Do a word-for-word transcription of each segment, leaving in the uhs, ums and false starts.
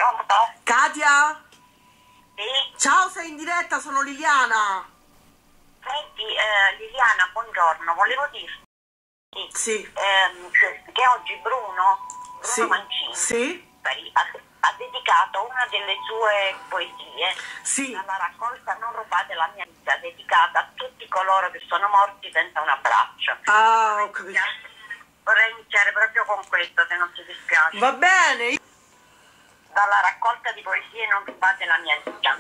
Pronto? Katia? Sì? Ciao, sei in diretta, sono Liliana. Senti, eh, Liliana, buongiorno, volevo dirti Sì. ehm, che oggi Bruno, Bruno Sì. Mancini Sì. ha, ha dedicato una delle sue poesie Sì. alla raccolta Non rubate la mia vita, dedicata a tutti coloro che sono morti senza un abbraccio. Ah, ho capito. Vorrei iniziare proprio con questo, se non ti dispiace. Va bene. Dalla raccolta di poesie Non rubate la mia vita.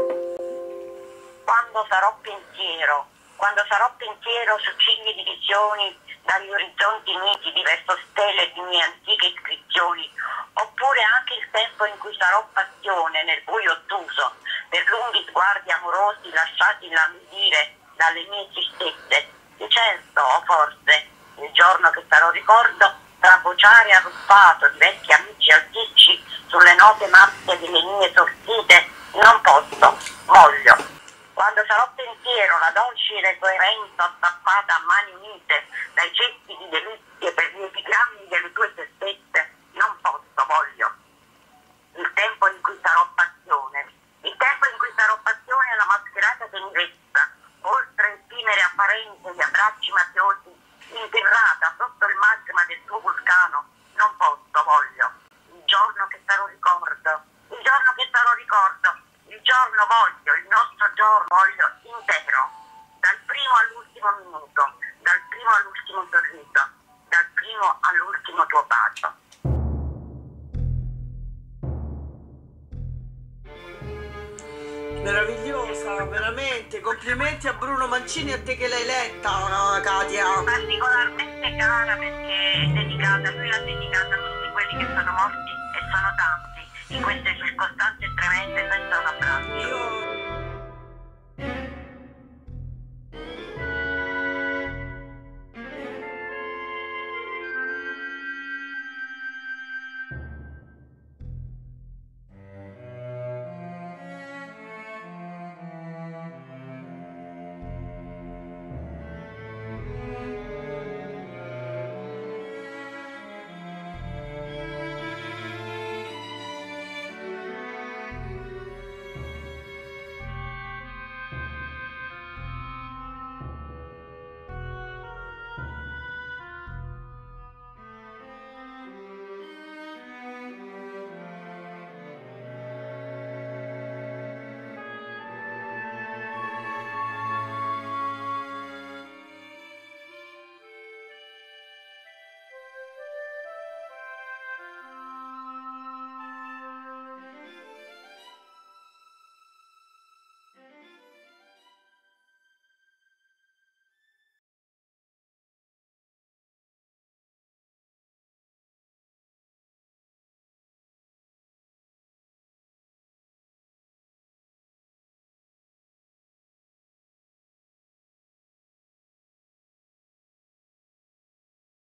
Quando sarò pensiero, quando sarò pensiero su cigli di visioni, dagli orizzonti nitidi verso stelle di mie antiche iscrizioni, oppure anche il tempo in cui sarò passione nel buio ottuso, per lunghi sguardi amorosi lasciati languidire dalle mie tristezze, di certo, o forse, il giorno che sarò ricordo, trabociare arruffato di vecchi amici alticci sulle note masse delle mie sortite, non posso, voglio. Quando sarò pensiero, la docile coerenza attappata a mani unite dai cesti di delizie per gli epigrammi delle tue certezze, non posso, voglio. Il tempo in cui sarò passione, il tempo in cui sarò passione è la mascherata che mi resta, oltre effimere apparenze di abbracci mafiosi, interrata sotto il magma del tuo vulcano, non posso, voglio. Il giorno che sarò ricordo, il giorno che sarò ricordo, il giorno voglio, il nostro giorno voglio intero, dal primo all'ultimo minuto, dal primo all'ultimo sorriso, dal primo all'ultimo tuo bacio. Meravigliosa, veramente. Complimenti a Bruno Mancini, a te che l'hai letta, Katia. Particolarmente cara perché è dedicata, lui l'ha dedicata a tutti quelli che sono morti e sono tanti in queste circostanze tremende senza un abbraccio. Io